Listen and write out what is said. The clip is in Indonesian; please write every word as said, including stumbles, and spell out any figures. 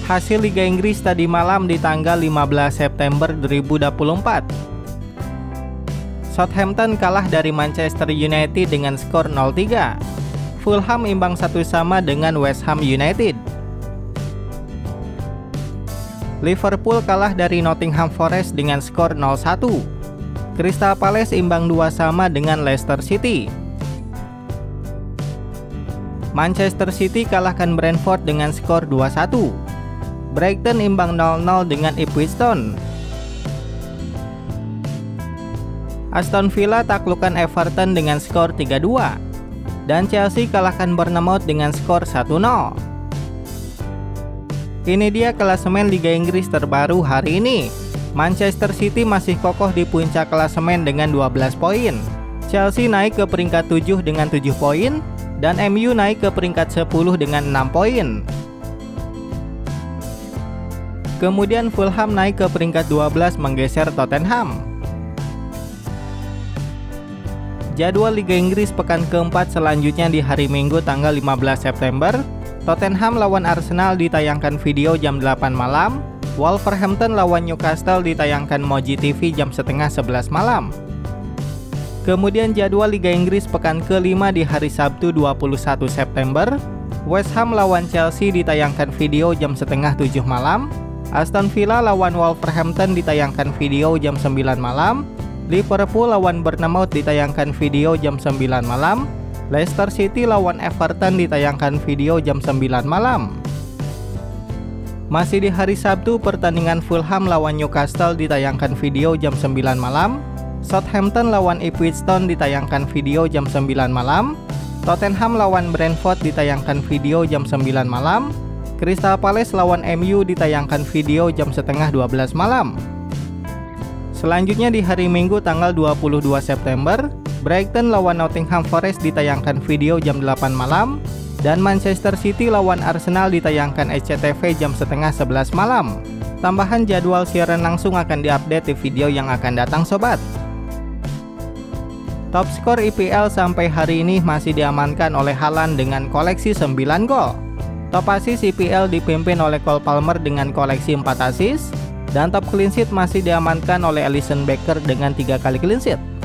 Hasil Liga Inggris tadi malam di tanggal lima belas September dua ribu dua puluh empat. Southampton kalah dari Manchester United dengan skor nol tiga. Fulham imbang satu sama dengan West Ham United. Liverpool kalah dari Nottingham Forest dengan skor nol satu. Crystal Palace imbang dua sama dengan Leicester City. Manchester City kalahkan Brentford dengan skor dua satu. Brighton imbang nol nol dengan Ipswich Town. Aston Villa taklukkan Everton dengan skor tiga dua. Dan Chelsea kalahkan Bournemouth dengan skor satu nol. Ini dia klasemen Liga Inggris terbaru hari ini. Manchester City masih kokoh di puncak klasemen dengan dua belas poin. Chelsea naik ke peringkat tujuh dengan tujuh poin. Dan M U naik ke peringkat sepuluh dengan enam poin. Kemudian Fulham naik ke peringkat dua belas menggeser Tottenham. Jadwal Liga Inggris pekan keempat selanjutnya di hari Minggu tanggal lima belas September. Tottenham lawan Arsenal ditayangkan video jam delapan malam. Wolverhampton lawan Newcastle ditayangkan Moji T V jam setengah sebelas malam. Kemudian jadwal Liga Inggris pekan kelima di hari Sabtu dua puluh satu September. West Ham lawan Chelsea ditayangkan video jam setengah tujuh malam. Aston Villa lawan Wolverhampton ditayangkan video jam sembilan malam. Liverpool lawan Bournemouth ditayangkan video jam sembilan malam. Leicester City lawan Everton ditayangkan video jam sembilan malam. Masih di hari Sabtu, pertandingan Fulham lawan Newcastle ditayangkan video jam sembilan malam. Southampton lawan Ipswich Town ditayangkan video jam sembilan malam. Tottenham lawan Brentford ditayangkan video jam sembilan malam. Crystal Palace lawan M U ditayangkan video jam setengah dua belas malam. Selanjutnya di hari Minggu tanggal dua puluh dua September, Brighton lawan Nottingham Forest ditayangkan video jam delapan malam. Dan Manchester City lawan Arsenal ditayangkan S C T V jam setengah sebelas malam. Tambahan jadwal siaran langsung akan diupdate di video yang akan datang sobat. Top skor I P L sampai hari ini masih diamankan oleh Haaland dengan koleksi sembilan gol. Top assist I P L dipimpin oleh Cole Palmer dengan koleksi empat assist. Dan top clean sheet masih diamankan oleh Alisson Becker dengan tiga kali clean sheet.